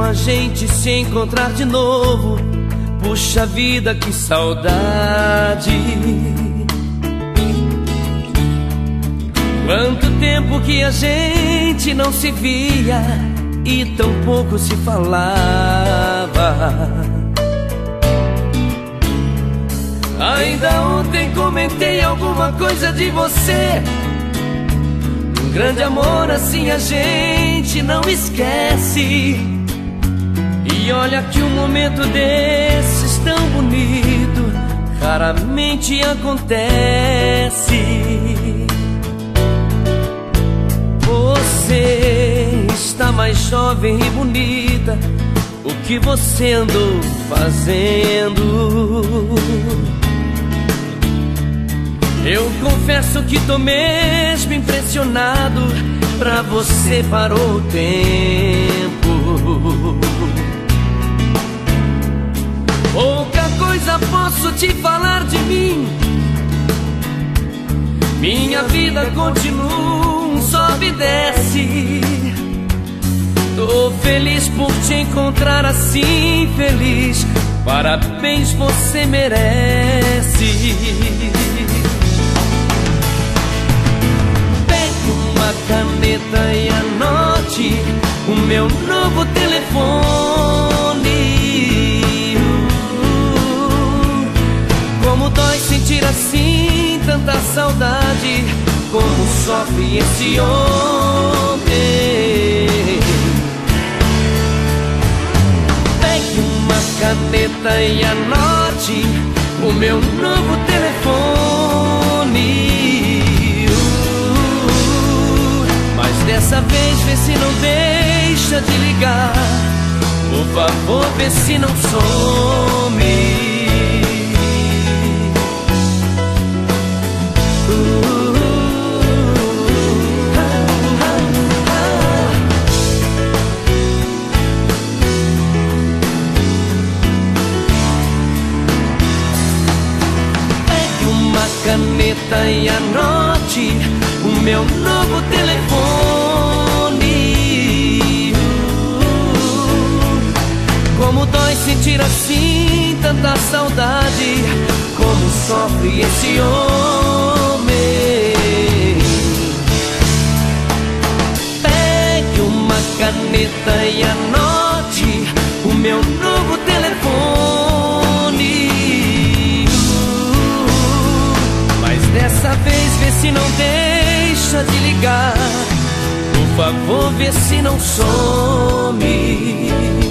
a gente se encontrar de novo. Puxa vida, que saudade. Quanto tempo que a gente não se via e tão pouco se falava. Ainda ontem comentei alguma coisa de você. Um grande amor assim a gente não esquece. E olha que um momento desses tão bonito raramente acontece. Você está mais jovem e bonita. O que você andou fazendo? Eu confesso que tô mesmo impressionado. Pra você parou o tempo. Pouca coisa posso te falar de mim. Minha vida continua um sobe e desce. Tô feliz por te encontrar assim feliz. Parabéns, você merece. Pegue uma caneta e anote o meu novo telefone. Como dói sentir assim tanta saudade. Como sofre esse homem. Pegue uma caneta e anote o meu novo telefone. Mas dessa vez vê se não deixa de ligar. Por favor, vê se não some. Caneta e anote o meu novo telefone. Como dói sentir assim tanta saudade. Como sofre esse homem. Pegue uma caneta e anote o meu novo telefone. Dessa vez vê se não deixa de ligar. Por favor, vê se não some.